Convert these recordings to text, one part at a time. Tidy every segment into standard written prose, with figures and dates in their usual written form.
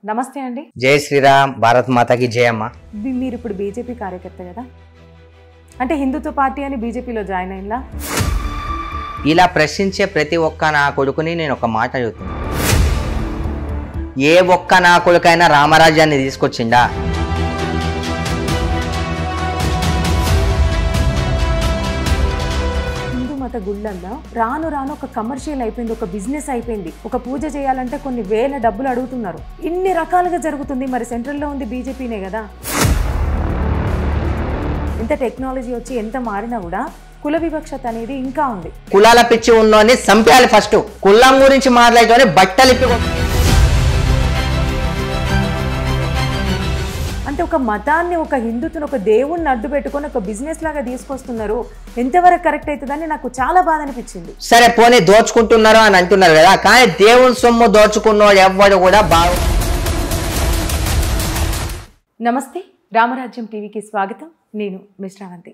నమస్తే అండి. జై శ్రీరామ్, భారత్ మాతాకి జై అమ్మ. మీరు ఇప్పుడు బీజేపీ కార్యకర్త కదా, అంటే హిందుత్వ పార్టీ అని బీజేపీలో జాయిన్ అయిందా? ఇలా ప్రశ్నించే ప్రతి ఒక్క నా కొడుకుని నేను ఒక మాట చెబుతున్నా, ఏ ఒక్క నా కొడుకైనా రామరాజ్యాన్ని తీసుకొచ్చిండా? హిందూ మత గుళ్ళల్లో రాను రాను ఒక కమర్షియల్ అయిపోయింది, ఒక బిజినెస్ అయిపోయింది. ఒక పూజ చేయాలంటే కొన్ని వేల డబ్బులు అడుగుతున్నారు. ఇన్ని రకాలుగా జరుగుతుంది. మరి సెంట్రల్లో ఉంది బీజేపీనే కదా. ఎంత టెక్నాలజీ వచ్చి ఎంత మారినా కూడా కుల వివక్షత అనేది ఇంకా ఉంది. కులాల పిచ్చి ఉన్నోని సంపాలి. ఫస్ట్ కులం గురించి మాట్లాడుతూనే బట్టలిప్పి అంటే ఒక మతాన్ని, ఒక హిందుత్వను, ఒక దేవుణ్ణి అడ్డు పెట్టుకొని ఒక బిజినెస్ లాగా తీసుకొస్తున్నారు. ఎంతవరకు కరెక్ట్ అవుతుందని నాకు చాలా బాధ అనిపించింది. సరే పోనీ దోచుకుంటున్నారు అని అంటున్నారు కదా, కానీ దేవుని సొమ్ము దోచుకున్నోడు ఎవ్వడు కూడా బాగు. నమస్తే, రామరాజ్యం టీవీకి స్వాగతం. నేను మిశ్రావంతి.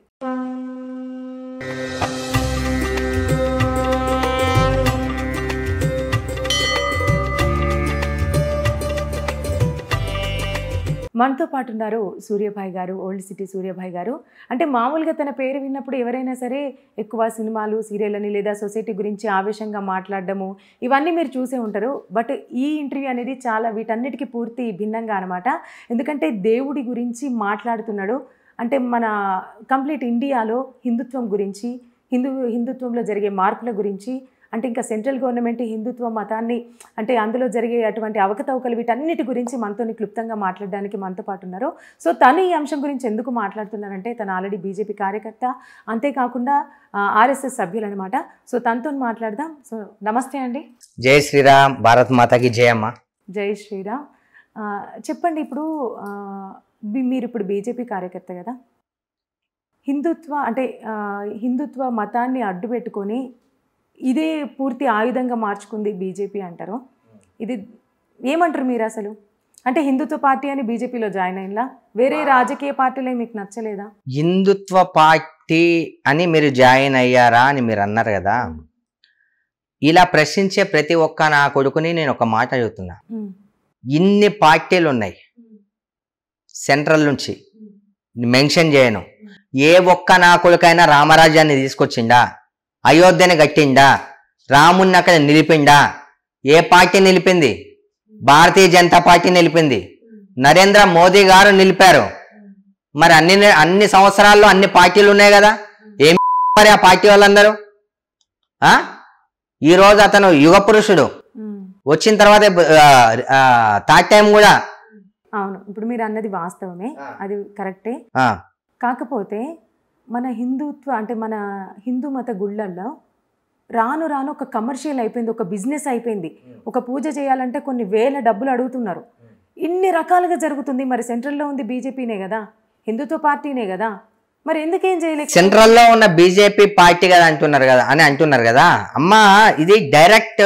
మనతో పాటు ఉన్నారు సూర్యభాయ్ గారు, ఓల్డ్ సిటీ సూర్యభాయ్ గారు. అంటే మామూలుగా తన పేరు విన్నప్పుడు ఎవరైనా సరే ఎక్కువ సినిమాలు, సీరియళ్ళని లేదా సొసైటీ గురించి ఆవేశంగా మాట్లాడడము ఇవన్నీ మీరు చూసే ఉంటారు. బట్ ఈ ఇంటర్వ్యూ అనేది చాలా వీటన్నిటికీ పూర్తి భిన్నంగా అనమాట. ఎందుకంటే దేవుడి గురించి మాట్లాడుతున్నాడు. అంటే మన కంప్లీట్ ఇండియాలో హిందుత్వం గురించి, హిందుత్వంలో జరిగే మార్పుల గురించి, అంటే ఇంకా సెంట్రల్ గవర్నమెంట్ హిందుత్వ మతాన్ని, అంటే అందులో జరిగే అటువంటి అవకతవకలు వీటన్నిటి గురించి మనతో క్లుప్తంగా మాట్లాడడానికి మనతో పాటు ఉన్నారు. సో తను ఈ అంశం గురించి ఎందుకు మాట్లాడుతున్నారంటే తను ఆల్రెడీ బీజేపీ కార్యకర్త, అంతేకాకుండా ఆర్ఎస్ఎస్ సభ్యులు అనమాట. సో తనతో మాట్లాడదాం. సో నమస్తే అండి. జై శ్రీరామ్, భారత్ మాతాకి జై అమ్మ. జై శ్రీరామ్. చెప్పండి, ఇప్పుడు మీరు ఇప్పుడు బీజేపీ కార్యకర్త కదా, హిందుత్వ అంటే హిందుత్వ మతాన్ని అడ్డు పెట్టుకొని ఇదే పూర్తి ఆయుధంగా మార్చుకుంది బీజేపీ అంటారు. ఇది ఏమంటారు మీరు అసలు? అంటే హిందుత్వ పార్టీ అని బీజేపీలో జాయిన్ అయినా వేరే రాజకీయ పార్టీలే మీకు నచ్చలేదా? హిందుత్వ పార్టీ అని మీరు జాయిన్ అయ్యారా అని మీరు అన్నారు కదా, ఇలా ప్రశ్నించే ప్రతి ఒక్క నా కొడుకుని నేను ఒక మాట చెబుతున్నా, ఇన్ని పార్టీలు ఉన్నాయి సెంట్రల్ నుంచి, మెన్షన్ చేయను, ఏ ఒక్క నా కొడుకైనా రామరాజ్యాన్ని తీసుకొచ్చిండా? అయోధ్యని కట్టిండా? రాముణ్ణి అక్కడ నిలిపిండా? ఏ పార్టీ నిలిపింది? భారతీయ జనతా పార్టీ నిలిపింది. నరేంద్ర మోదీ గారు నిలిపారు. మరి అన్ని సంవత్సరాల్లో అన్ని పార్టీలు ఉన్నాయి కదా, ఏం మరి ఆ పార్టీ వాళ్ళందరూ? ఈరోజు అతను యుగ పురుషుడు, వచ్చిన తర్వాత థర్డ్ టైం కూడా. అవును, ఇప్పుడు మీరు అన్నది వాస్తవమే, అది కరెక్టే. కాకపోతే మన హిందుత్వ అంటే మన హిందూ మత గుళ్ళల్లో రాను రాను ఒక కమర్షియల్ అయిపోయింది, ఒక బిజినెస్ అయిపోయింది. ఒక పూజ చేయాలంటే కొన్ని వేల డబ్బులు అడుగుతున్నారు. ఇన్ని రకాలుగా జరుగుతుంది. మరి సెంట్రల్లో ఉంది బీజేపీనే కదా, హిందుత్వ పార్టీనే కదా, మరి ఎందుకేం చేయలేదు? సెంట్రల్లో ఉన్న బీజేపీ పార్టీ కదా అంటున్నారు కదా అమ్మా. ఇది డైరెక్ట్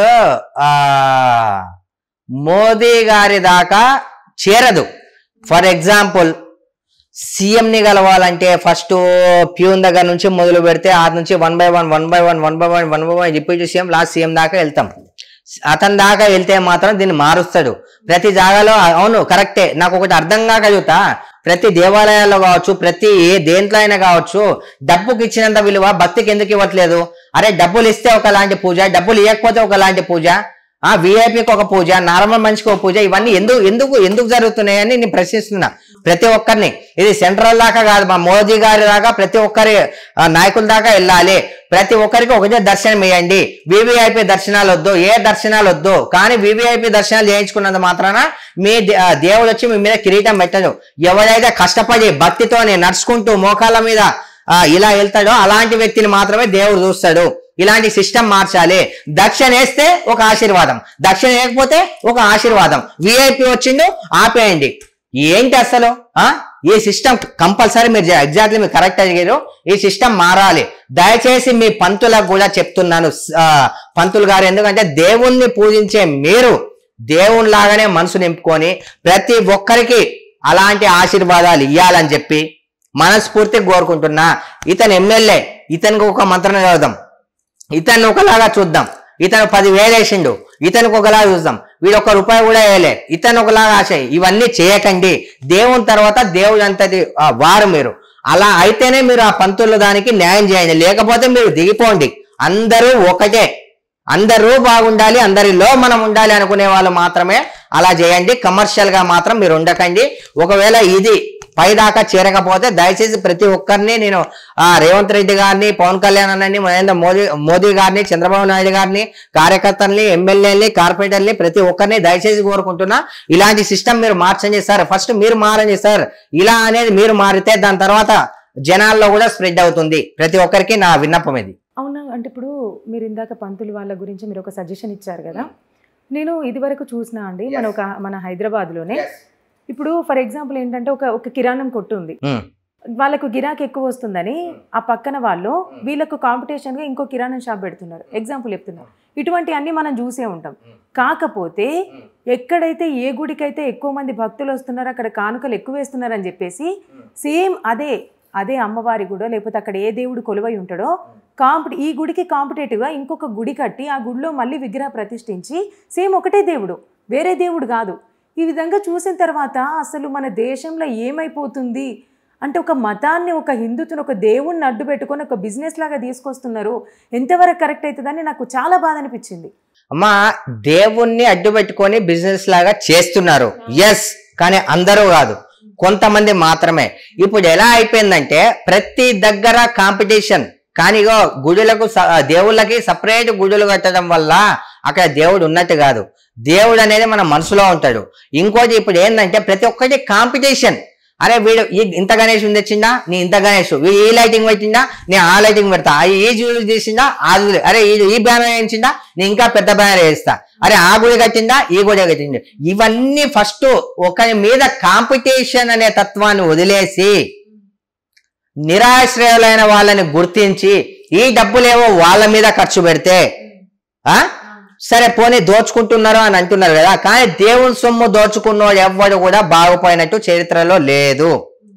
మోదీ గారి దాకా చేరదు. ఫర్ ఎగ్జాంపుల్, సీఎంని కలవాలంటే ఫస్ట్ ప్యూన్ దగ్గర నుంచి మొదలు పెడితే ఆ నుంచి one by one deputy CM, last CM దాకా వెళ్తాం. అతని దాకా వెళ్తే మాత్రం దీన్ని మారుస్తాడు. ప్రతి జాగాలో అవును కరెక్టే. నాకు ఒకటి అర్థం కాక చూతా, ప్రతి దేవాలయాల్లో కావచ్చు, ప్రతి దేంట్లో అయినా కావచ్చు, డబ్బుకి ఇచ్చినంత విలువ భక్తికి ఎందుకు ఇవ్వట్లేదు? అరే డబ్బులు ఇస్తే ఒకలాంటి పూజ, డబ్బులు ఇవ్వకపోతే ఒకలాంటి పూజ, విఐపికి ఒక పూజ, నార్మల్ మనిషికి ఒక పూజ, ఇవన్నీ ఎందుకు జరుగుతున్నాయని నేను ప్రశ్నిస్తున్నా ప్రతి ఒక్కరిని. ఇది సెంట్రల్ దాకా కాదు, మా మోదీ గారి దాకా ప్రతి ఒక్కరి నాయకుల దాకా వెళ్ళాలి. ప్రతి ఒక్కరికి ఒకటే దర్శనం ఇవ్వండి. వివిఐపి దర్శనాలు వద్దు, ఏ దర్శనాలు వద్దు. కానీ వివిఐపి దర్శనాలు చేయించుకున్నంత మాత్రాన మీ దేవుడు వచ్చి మీ మీద కిరీటం పెట్టదు. ఎవరైతే కష్టపడి భక్తితోనే నడుచుకుంటూ మోకాళ్ళ మీద ఇలా వెళ్తాడో అలాంటి వ్యక్తిని మాత్రమే దేవుడు చూస్తాడు. ఇలాంటి సిస్టమ్ మార్చాలి. దక్షిణ వేస్తే ఒక ఆశీర్వాదం, దక్షిణ వేయకపోతే ఒక ఆశీర్వాదం. విఐపి వచ్చిండు ఆపేయండి. ఏంటి అసలు ఈ సిస్టమ్? కంపల్సరీ మీరు ఎగ్జాక్ట్లీ మీరు కరెక్ట్ అడిగారు. ఈ సిస్టమ్ మారాలి. దయచేసి మీ పంతులకు కూడా చెప్తున్నాను, పంతులు గారు, ఎందుకంటే దేవుణ్ణి పూజించే మీరు దేవునిలాగానే మనసు నింపుకొని ప్రతి ఒక్కరికి అలాంటి ఆశీర్వాదాలు ఇవ్వాలని చెప్పి మనస్ఫూర్తిగా కోరుకుంటున్నా. ఇతను ఎమ్మెల్యే, ఇతనికి ఒక మంత్రం చదువుదాం, ఇతన్ని ఒకలాగా చూద్దాం. ఇతను 10,000 వేసిండు, ఇతనికి ఒకలాగా చూద్దాం. వీడు 1 రూపాయి కూడా వేయలే, ఇతను ఒకలాగా ఆశ. ఇవన్నీ చేయకండి. దేవుని తర్వాత దేవుడు అంతది వారు మీరు. అలా అయితేనే మీరు ఆ పంతులు దానికి న్యాయం చేయండి, లేకపోతే మీరు దిగిపోండి. అందరూ ఒకటే, అందరూ బాగుండాలి, అందరిలో మనం ఉండాలి అనుకునే వాళ్ళు మాత్రమే అలా చేయండి. కమర్షియల్ గా మాత్రం మీరు ఉండకండి. ఒకవేళ ఇది పైదాకా చేరకపోతే దయచేసి ప్రతి ఒక్కరిని నేను రేవంత్ రెడ్డి గారిని, పవన్ కళ్యాణ్ అన్నని, నరేంద్ర మోదీ గారిని, చంద్రబాబు నాయుడు గారిని, కార్యకర్తల్ని, ఎమ్మెల్యేలని, కార్పొరేటర్ని ప్రతి ఒక్కరిని దయచేసి కోరుకుంటున్నా, ఇలాంటి సిస్టమ్ మీరు మార్చండి సార్. ఫస్ట్ మీరు మారండి సార్. ఇలా అనేది మీరు మారితే దాని తర్వాత జనాల్లో కూడా స్ప్రెడ్ అవుతుంది. ప్రతి ఒక్కరికి నా విన్నపం ఇది. అవునా, అంటే ఇప్పుడు మీరు ఇందాక పంతులు వాళ్ళ గురించి మీరు ఒక సజెషన్ ఇచ్చారు కదా, నేను ఇది వరకు చూసినా అండి, మన హైదరాబాద్లోనే ఇప్పుడు ఫర్ ఎగ్జాంపుల్ ఏంటంటే ఒక కిరాణం కొట్టు ఉంది, వాళ్ళకు గిరాకీ ఎక్కువ వస్తుందని ఆ పక్కన వాళ్ళు వీళ్ళకు కాంపిటీషన్ గా ఇంకో కిరాణం షాప్ పెడుతున్నారు. ఎగ్జాంపుల్ చెప్తున్నారు. ఇటువంటి అన్ని మనం చూసే ఉంటాం. కాకపోతే ఎక్కడైతే ఏ గుడికైతే ఎక్కువ మంది భక్తులు వస్తున్నారో అక్కడ కానుకలు ఎక్కువ వేస్తున్నారు అని చెప్పేసి సేమ్ అదే అమ్మవారి గుడో లేకపోతే అక్కడ ఏ దేవుడు కొలువై ఉంటాడో ఈ గుడికి కాంపిటేటివ్గా ఇంకొక గుడి కట్టి ఆ గుడిలో మళ్ళీ విగ్రహ ప్రతిష్ఠించి సేమ్ ఒకటే దేవుడు, వేరే దేవుడు కాదు. ఈ విధంగా చూసిన తర్వాత అసలు మన దేశంలో ఏమైపోతుంది అంటే ఒక మతాన్ని, ఒక హిందుత్వను, ఒక దేవుణ్ణి అడ్డు పెట్టుకొని ఒక బిజినెస్ లాగా తీసుకొస్తున్నారు. ఎంతవరకు కరెక్ట్ అవుతుందని నాకు చాలా బాధ అనిపించింది. అమ్మా, దేవుణ్ణి అడ్డు పెట్టుకొని బిజినెస్ లాగా చేస్తున్నారు, ఎస్, కానీ అందరూ కాదు, కొంతమంది మాత్రమే. ఇప్పుడు ఎలా అయిపోయిందంటే ప్రతి దగ్గర కాంపిటీషన్. కానీ గుడులకు, దేవుళ్ళకి సపరేట్ గుడులు కట్టడం వల్ల అక్కడ దేవుడు ఉన్నట్టు కాదు. దేవుడు అనేది మన మనసులో ఉంటాడు. ఇంకోటి ఇప్పుడు ఏంటంటే ప్రతి ఒక్కటి కాంపిటీషన్. అరే వీడు ఇంత గణేష్ తెచ్చిందా, నీ ఇంత గణేష్, వీడు ఈ లైటింగ్ పెట్టిందా, నీ ఆ లైటింగ్ పెడతా, ఈ జ్యువెలరీ తీసిందా, ఆ జ్యువెలరీ, అరే ఈ బ్యానర్ వేయించిందా, నీ ఇంకా పెద్ద బ్యానర్ వేస్తా, అరే ఆ గుడి కట్టిందా, ఈ గుడి కట్టింది. ఇవన్నీ ఫస్ట్ ఒకరి మీద కాంపిటీషన్ అనే తత్వాన్ని వదిలేసి నిరాశ్రయులైన వాళ్ళని గుర్తించి ఈ డబ్బులేవో వాళ్ళ మీద ఖర్చు పెడితే సరే పోనీ దోచుకుంటున్నారు అని అంటున్నారు కదా, కానీ దేవుని సొమ్ము దోచుకున్నోడు ఎవ్వడు కూడా బాగుపోయినట్టు చరిత్రలో లేదు.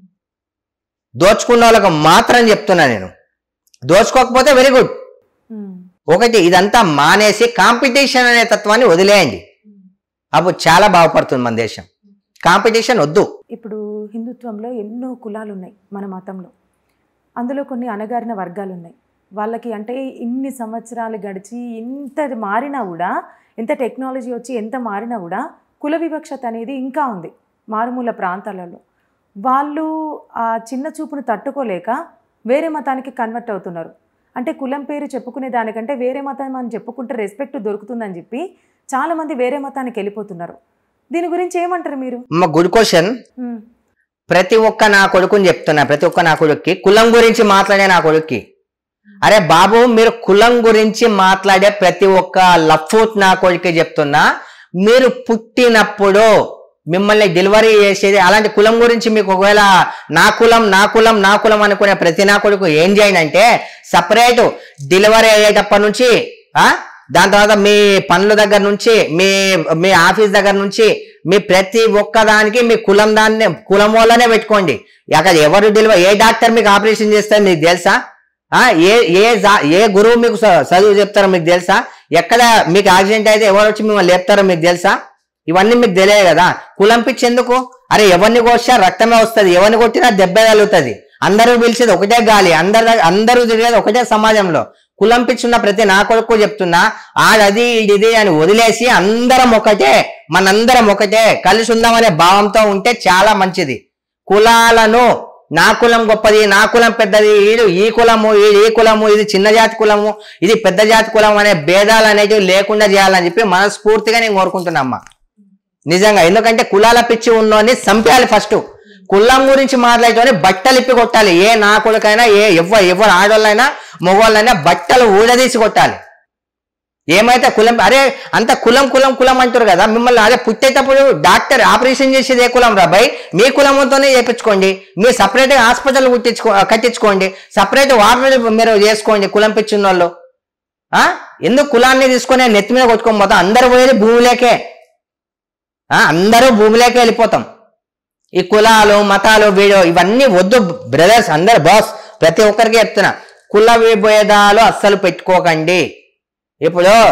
దోచుకున్న వాళ్ళకు మాత్రం చెప్తున్నా నేను. దోచుకోకపోతే వెరీ గుడ్. ఒకటి ఇదంతా మానేసి కాంపిటీషన్ అనే తత్వాన్ని వదిలేయండి, అప్పుడు చాలా బాగుపడుతుంది మన దేశం. కాంపిటీషన్ వద్దు. ఇప్పుడు హిందుత్వంలో ఎన్నో కులాలు ఉన్నాయి మన మతంలో, అందులో కొన్ని అణగారిన వర్గాలు ఉన్నాయి. వాళ్ళకి అంటే ఇన్ని సంవత్సరాలు గడిచి ఎంత మారినా కూడా, ఎంత టెక్నాలజీ వచ్చి ఎంత మారినా కూడా కుల వివక్షత అనేది ఇంకా ఉంది మారుమూల ప్రాంతాలలో. వాళ్ళు ఆ చిన్న చూపును తట్టుకోలేక వేరే మతానికి కన్వర్ట్ అవుతున్నారు. అంటే కులం పేరు చెప్పుకునే దానికంటే వేరే మతం అని చెప్పుకుంటే రెస్పెక్ట్ దొరుకుతుందని చెప్పి చాలామంది వేరే మతానికి వెళ్ళిపోతున్నారు. దీని గురించి ఏమంటారు మీరు? Good question. ప్రతి ఒక్క నా కొడుకుని చెప్తున్నా, ప్రతి ఒక్క నా కొడుక్కి కులం గురించి మాట్లాడే నా కొడుక్కి, అరే బాబు మీరు కులం గురించి మాట్లాడే ప్రతి ఒక్క లఫూట్ నా కొడుక్కి చెప్తున్నా, మీరు పుట్టినప్పుడు మిమ్మల్ని డెలివరీ చేసేది అలాంటి కులం గురించి మీకు ఒకవేళ నా కులం అనుకునే ప్రతి నా కొడుకు ఏం చేయండి అంటే సపరేట్ డెలివరీ అయ్యేటప్పటి నుంచి దాని తర్వాత మీ పనుల దగ్గర నుంచి మీ ఆఫీస్ దగ్గర నుంచి మీ ప్రతి ఒక్కదానికి మీ కులం వల్లనే పెట్టుకోండి. అక్కడ ఎవరు ఏ డాక్టర్ మీకు ఆపరేషన్ చేస్తారు మీకు తెలుసా? ఏ గురువు మీకు చదువు చెప్తారో మీకు తెలుసా? ఎక్కడ మీకు యాక్సిడెంట్ అయితే ఎవరు వచ్చి మిమ్మల్ని లేపుతారో మీకు తెలుసా? ఇవన్నీ మీకు తెలియదు కదా. కులం పిచ్చి ఎందుకు? అరే ఎవరిని కొట్టా రక్తమే వస్తుంది, ఎవరిని కొట్టినా దెబ్బ కలుగుతుంది. అందరూ పిలిచేది ఒకటే గాలి, అందరూ తిరిగేది ఒకటే సమాజంలో. కులం పిచ్చున్న ప్రతి నా కొడుకు చెప్తున్నా, ఆడది ఇది అని వదిలేసి అందరం ఒకటే, మనందరం ఒకటే కలిసి ఉందామనే భావంతో ఉంటే చాలా మంచిది. కులాలను నా కులం గొప్పది, నా కులం పెద్దది, ఈ కులము ఈ కులము, ఇది చిన్న జాతి కులము, ఇది పెద్ద జాతి కులం అనే భేదాలు అనేవి లేకుండా చేయాలని చెప్పి మనస్ఫూర్తిగా నేను కోరుకుంటున్నామ్మా నిజంగా. ఎందుకంటే కులాల పిచ్చి ఉన్నోని చంపేయాలి. ఫస్ట్ కులం గురించి మాట్లాడుతూనే బట్టలు ఇప్పి కొట్టాలి. ఏ నా కొడుకైనా ఎవరు ఆడవాళ్ళైనా మగవాళ్ళైనా బట్టలు ఊడదీసి కొట్టాలి. ఏమైతే కులం, అరే అంత కులం అంటారు కదా మిమ్మల్ని. అదే పుట్టేటప్పుడు డాక్టర్ ఆపరేషన్ చేసేది ఏ కులం రాబాయ్? మీ కులంతోనే చేయించుకోండి. మీరు సపరేట్ గా హాస్పిటల్ కట్టించుకోండి, సపరేట్ వాటర్ మీరు చేసుకోండి. కులం పిచ్చిన వాళ్ళు ఎందుకు కులాన్ని తీసుకొని నెత్తి మీద కొట్టుకొని పోతాం? అందరూ పోయేది భూమిలేకే, అందరూ భూమిలేకే వెళ్ళిపోతాం. ఈ కులాలు మతాలు వీడియో ఇవన్నీ వద్దు బ్రదర్స్, అందరు బాస్ ప్రతి ఒక్కరికి చెప్తున్నా, కుల విభేదాలు అస్సలు పెట్టుకోకండి. ఇప్పుడు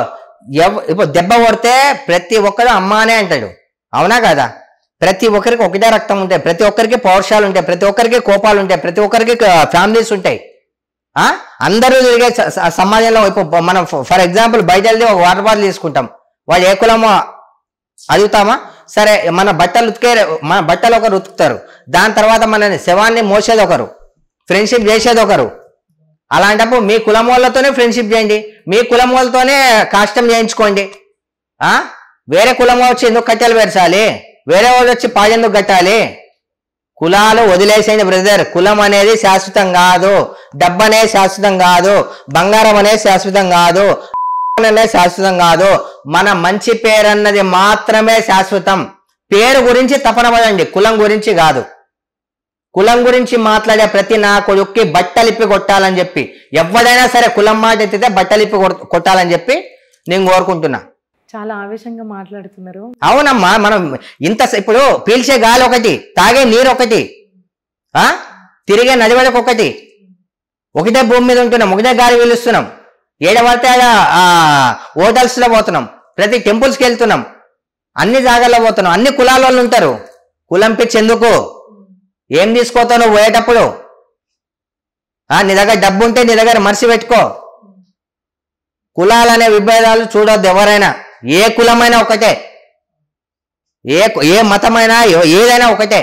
ఇప్పుడు దెబ్బ కొడితే ప్రతి ఒక్కరు అమ్మ అనే అంటాడు, అవునా కదా? ప్రతి ఒక్కరికి ఒకటే రక్తం ఉంటాయి, ప్రతి ఒక్కరికి పౌరుషాలు ఉంటాయి, ప్రతి ఒక్కరికి కోపాలు ఉంటాయి, ప్రతి ఒక్కరికి ఫ్యామిలీస్ ఉంటాయి. అందరూ తిరిగే సమాజంలో ఇప్పుడు మనం ఫర్ ఎగ్జాంపుల్ బయట వెళ్తే ఒక వాటర్ బాటిల్ తీసుకుంటాం, వాళ్ళు ఏ కులమో అడుగుతామా? సరే, మన బట్టలు ఒకరు ఉతుకుతారు, దాని తర్వాత మన శవాన్ని మోసేది ఒకరు, ఫ్రెండ్షిప్ చేసేది ఒకరు. అలాంటప్పుడు మీ కులం వాళ్ళతోనే ఫ్రెండ్షిప్ చేయండి, మీ కులం వాళ్ళతోనే కష్టం చేయించుకోండి. వేరే కులం వచ్చి ఎందుకు కట్టెలు పెరచాలి, వేరే వాళ్ళు వచ్చి పాడెందుకు కట్టాలి? కులాలు వదిలేసేయండి బ్రదర్. కులం అనేది శాశ్వతం కాదు, డబ్బు అనేది శాశ్వతం కాదు, బంగారం అనేది శాశ్వతం కాదు, అనేది శాశ్వతం కాదు. మన మంచి పేరు అన్నది మాత్రమే శాశ్వతం. పేరు గురించి తపన పడండి, కులం గురించి కాదు. కులం గురించి మాట్లాడే ప్రతి నా కొడుక్కి బట్టలిప్పి కొట్టాలని చెప్పి, ఎవరైనా సరే కులం మాట ఎత్తితే బట్టలిప్పి కొట్టాలని చెప్పి నేను కోరుకుంటున్నా. చాలా ఆవేశంగా మాట్లాడుతున్నారు. అవునమ్మా, మనం ఇప్పుడు పీల్చే గాలి ఒకటి, తాగే నీరు ఒకటి, తిరిగే నడివడకు ఒకటి, ఒకటే భూమి మీద ఉంటున్నాం, ఒకటే గాలి పీలుస్తున్నాం, ఏడవడితే హోటల్స్ లో పోతున్నాం, ప్రతి టెంపుల్స్కి వెళ్తున్నాం, అన్ని జాగాల్లో పోతున్నాం, అన్ని కులాల వాళ్ళు ఉంటారు. కులం పిచ్చి ఎందుకు? ఏం తీసుకోతావు నువ్వు పోయేటప్పుడు? నీ దగ్గర డబ్బు ఉంటే నీ దగ్గర మనిషి పెట్టుకో. కులాలనే విభేదాలు చూడొద్దు ఎవరైనా, ఏ కులమైనా ఒకటే, ఏ మతమైనా ఏదైనా ఒకటే.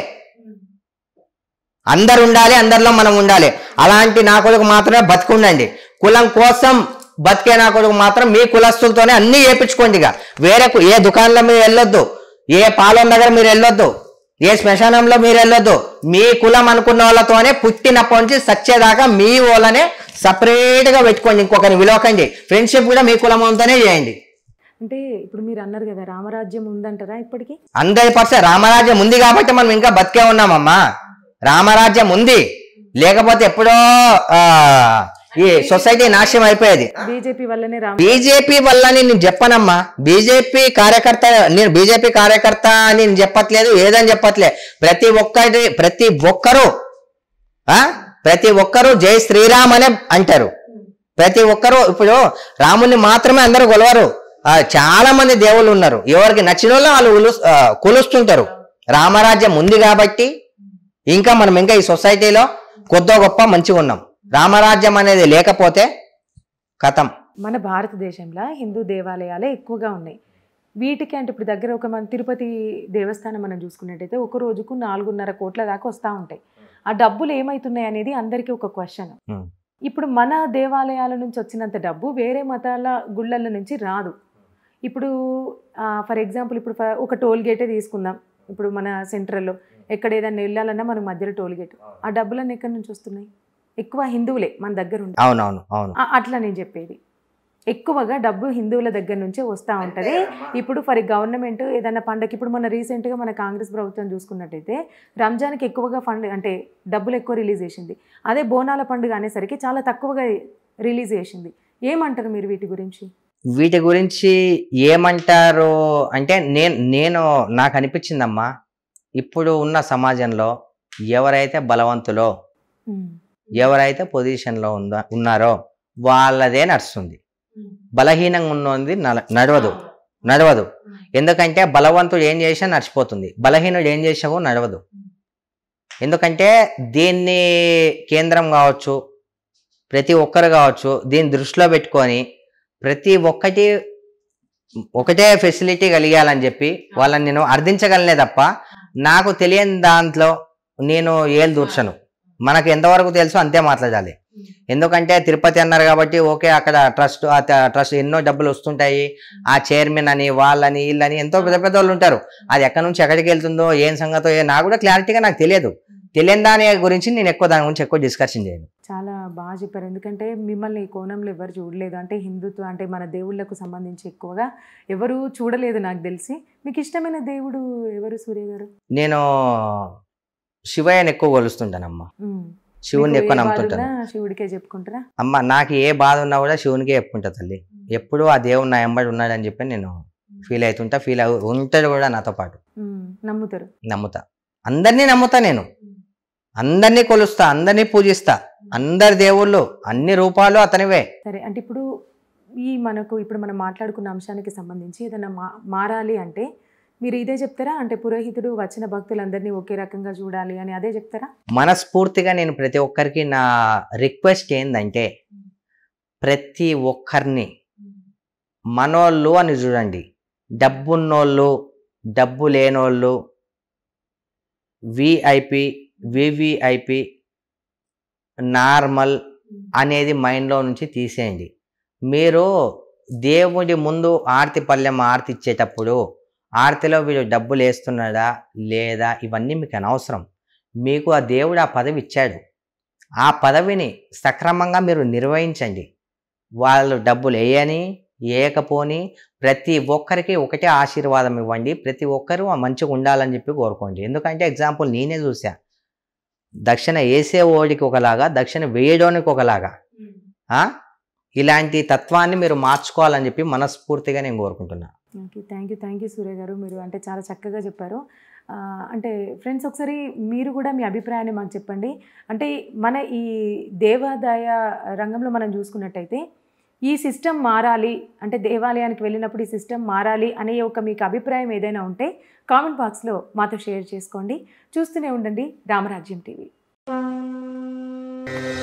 అందరు ఉండాలి, అందరిలో మనం ఉండాలి. అలాంటి నా కొడుకు మాత్రమే బతికుండండి. కులం కోసం బతికే నా కొడుకు మాత్రం మీ కులస్తులతోనే అన్ని చేయించుకోండి. ఇక వేరే ఏ దుకాణంలో మీరు వెళ్ళొద్దు, ఏ పాలన దగ్గర మీరు వెళ్ళొద్దు, ఏ శ్మశానంలో మీరు వెళ్ళొద్దు. మీ కులం అనుకున్న వాళ్ళతోనే పుట్టినప్పటి నుంచి సచ్చేదాకా మీ వాళ్ళనే సపరేట్ గా పెట్టుకోండి, ఇంకొకరిని విలువకండి. ఫ్రెండ్షిప్ కూడా మీ కులంతోనే చేయండి. అంటే ఇప్పుడు మీరు అన్నారు కదా రామరాజ్యం ఉందంటారా ఇప్పటికి? 100% రామరాజ్యం ఉంది కాబట్టి మనం ఇంకా బతికే ఉన్నామమ్మా. రామరాజ్యం ఉంది, లేకపోతే ఎప్పుడో ఈ సొసైటీ నాశనం అయిపోయేది. బీజేపీ వల్లనే బీజేపీ వల్లని నేను చెప్పనమ్మా. బీజేపీ కార్యకర్త, నేను బీజేపీ కార్యకర్త అని నేను చెప్పట్లేదు, ఏదని చెప్పట్లేదు. ప్రతి ఒక్కరు జై శ్రీరామ్ అనే అంటారు. ప్రతి ఒక్కరు ఇప్పుడు రాముని మాత్రమే అందరూ కొలవరు. చాలా మంది దేవుళ్ళు ఉన్నారు, ఎవరికి నచ్చిన వాళ్ళు కొలుస్తుంటారు. రామరాజ్యం ఉంది కాబట్టి ఇంకా మనం ఇంకా ఈ సొసైటీలో కొద్దో గొప్ప మంచిగా ఉన్నాం. రామరాజ్యం అనేది లేకపోతే కథం. మన భారతదేశంలో హిందూ దేవాలయాలే ఎక్కువగా ఉన్నాయి. వీటికి అంటే ఇప్పుడు దగ్గర ఒక మన తిరుపతి దేవస్థానం మనం చూసుకున్నట్టయితే ఒక రోజుకు 4.5 కోట్ల దాకా వస్తూ ఉంటాయి. ఆ డబ్బులు ఏమవుతున్నాయి అనేది అందరికీ ఒక క్వశ్చన్. ఇప్పుడు మన దేవాలయాల నుంచి వచ్చినంత డబ్బు వేరే మతాల గుళ్ళల నుంచి రాదు. ఇప్పుడు ఫర్ ఎగ్జాంపుల్ ఇప్పుడు ఒక టోల్ గేటే తీసుకుందాం. ఇప్పుడు మన సెంట్రల్లో ఎక్కడ ఏదైనా వెళ్ళాలన్నా మనకు మధ్యలో టోల్ గేట్, ఆ డబ్బులన్నీ ఎక్కడి నుంచి వస్తున్నాయి? ఎక్కువ హిందువులే మన దగ్గర ఉంటాయి. అవునవును, అట్లా నేను చెప్పేది ఎక్కువగా డబ్బు హిందువుల దగ్గర నుంచే వస్తూ ఉంటుంది. ఇప్పుడు ఫర్ గవర్నమెంట్ ఏదైనా పండగ, ఇప్పుడు మన రీసెంట్గా మన కాంగ్రెస్ ప్రభుత్వం చూసుకున్నట్టయితే రంజాన్కి ఎక్కువగా ఫండ్ అంటే డబ్బులు ఎక్కువ రిలీజ్ చేసింది. అదే బోనాల పండుగ అనేసరికి చాలా తక్కువగా రిలీజ్ చేసింది. ఏమంటారు మీరు వీటి గురించి? వీటి గురించి ఏమంటారు అంటే నేను నాకు అనిపించిందమ్మా, ఇప్పుడు ఉన్న సమాజంలో ఎవరైతే బలవంతులో, ఎవరైతే పొజిషన్లో ఉన్నారో వాళ్ళదే నడుస్తుంది. బలహీనంగా ఉన్నది నడవదు. ఎందుకంటే బలవంతుడు ఏం చేసినా నడిచిపోతుంది, బలహీనుడు ఏం చేసినా నడవదు. ఎందుకంటే దీన్ని కేంద్రం కావచ్చు, ప్రతి ఒక్కరు కావచ్చు, దీన్ని దృష్టిలో పెట్టుకొని ప్రతి ఒక్కటి ఒకటే ఫెసిలిటీ కలిగాలని చెప్పి వాళ్ళని నేను అర్థించగలనే తప్ప నాకు తెలియని దాంట్లో నేను ఏళ్ళు దూర్చను. మనకు ఎంతవరకు తెలుసో అంతే మాట్లాడాలి. ఎందుకంటే తిరుపతి అన్నారు కాబట్టి ఓకే, అక్కడ ట్రస్ట్ ఎన్నో డబ్బులు వస్తుంటాయి, ఆ చైర్మన్ అని వాళ్ళని వీళ్ళని ఎంతో పెద్ద వాళ్ళు ఉంటారు. అది ఎక్కడి నుంచి ఎక్కడికి వెళ్తుందో ఏం సంగతో నాకు కూడా క్లారిటీగా నాకు తెలియదు. తెలియని దాని గురించి నేను దాని గురించి ఎక్కువ డిస్కషన్ చేయను. చాలా బాగా చెప్పారు. ఎందుకంటే మిమ్మల్ని ఈ కోణంలో ఎవరు చూడలేదు. అంటే హిందుత్వం అంటే మన దేవుళ్ళకు సంబంధించి ఎక్కువగా ఎవరు చూడలేదు నాకు తెలిసి. మీకు ఇష్టమైన దేవుడు ఎవరు సూర్య గారు? నేను శివయ్యని ఎక్కువ కొలుస్తుంటానమ్మా. శివుని ఎక్కువ నమ్ముతుంటాను. శివుడికే చెప్పుకుంటారా? అమ్మ నాకు ఏ బాధ ఉన్నా కూడా శివునికే చెప్పుకుంటా తల్లి. ఎప్పుడు ఆ దేవుడు నా ఎంబడి ఉన్నాడని చెప్పి నేను ఫీల్ అవుతుంటా, ఉంటాడు కూడా నాతో పాటు. నమ్ముతా, అందరినీ నమ్ముతా, నేను అందరినీ కొలుస్తా, అందరినీ పూజిస్తా, అందరి దేవుళ్ళు అన్ని రూపాలు అతనివే. సరే, అంటే ఇప్పుడు మనకు ఇప్పుడు మనం మాట్లాడుకున్న అంశానికి సంబంధించి ఏదైనా మారాలి అంటే మీరు ఇదే చెప్తారా? అంటే పురోహితుడు వచ్చిన భక్తులందరినీ ఒకే రకంగా చూడాలి అని అదే చెప్తారా? మనస్ఫూర్తిగా నేను ప్రతి ఒక్కరికి నా రిక్వెస్ట్ ఏందంటే ప్రతి ఒక్కరిని మనోళ్ళు అని చూడండి. డబ్బున్నోళ్ళు, డబ్బు లేనోళ్ళు, విఐపి, వివిఐపి, నార్మల్ అనేది మైండ్లో నుంచి తీసేయండి. మీరు దేవుడి ముందు ఆర్తి పళ్ళెం ఆర్తి ఇచ్చేటప్పుడు ఆర్తిలో వీడు డబ్బులు వేస్తున్నాడా లేదా ఇవన్నీ మీకు అనవసరం. మీకు ఆ దేవుడు ఆ పదవి ఇచ్చాడు. ఆ పదవిని సక్రమంగా మీరు నిర్వహించండి. వాళ్ళు డబ్బులు వేయని వేయకపోని ప్రతి ఒక్కరికి ఒకటే ఆశీర్వాదం ఇవ్వండి. ప్రతి ఒక్కరూ మంచిగా ఉండాలని చెప్పి కోరుకోండి. ఎందుకంటే ఎగ్జాంపుల్ నేనే చూసా. దక్షిణ వేసే ఓడికి ఒకలాగా, దక్షిణ వేయడానికి ఒకలాగా. ఇలాంటి తత్వాన్ని మీరు మార్చుకోవాలని చెప్పి మనస్ఫూర్తిగా నేను కోరుకుంటున్నా. ఓకే, థ్యాంక్ యూ సూర్య గారు. మీరు అంటే చాలా చక్కగా చెప్పారు. అంటే ఫ్రెండ్స్ ఒకసారి మీరు కూడా మీ అభిప్రాయాన్ని మాకు చెప్పండి. అంటే మన ఈ దేవాదాయ రంగంలో మనం చూసుకున్నట్టయితే ఈ సిస్టమ్ మారాలి అంటే దేవాలయానికి వెళ్ళినప్పుడు ఈ సిస్టమ్ మారాలి అనే ఒక మీకు అభిప్రాయం ఏదైనా ఉంటే కామెంట్ బాక్స్లో మాతో షేర్ చేసుకోండి. చూస్తూనే ఉండండి రామరాజ్యం టీవీ.